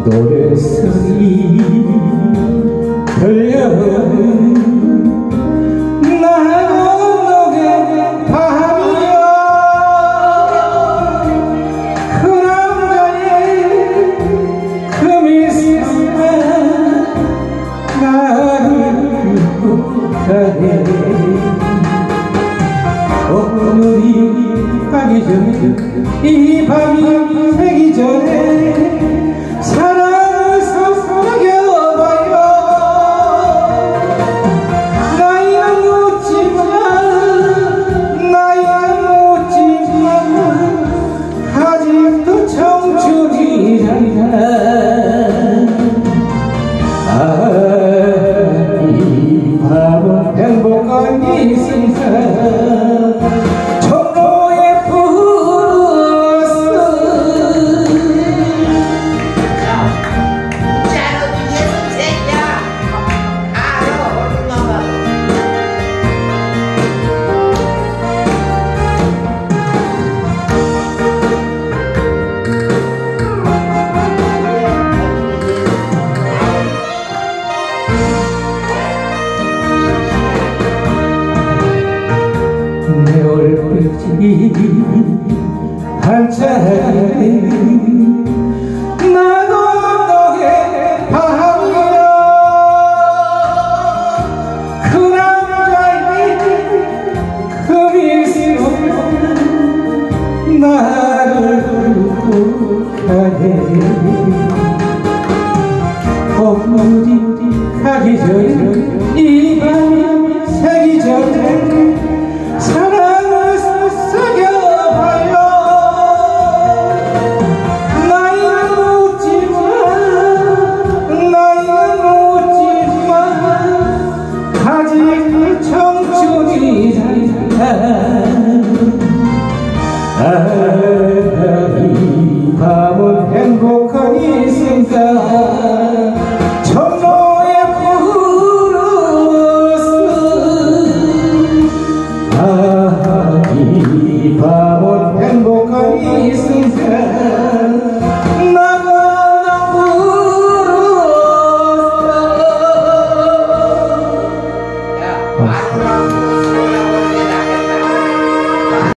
노래소리 들려오는 나의 밤이여 그 남자의 그 미소가 나를 가네 오늘이 가기 전에 이 밤이 새기 전에 사랑을 속삭여봐요 나야 묻지만 아직도 청춘이란다 이 밤은 행복한 이 세상 내 얼굴이 반짝이네 나도 너의 밤이여 그 남자의 그 미소가 나를 울고 가네 오늘이 가기 전에 이 밤이 새기 전에 사랑을 속삭여봐요 나이는 묻지만 아직 청춘이란다 이 밤은 행복한 이 순간 청로에 이 밤은 행복한 이 순간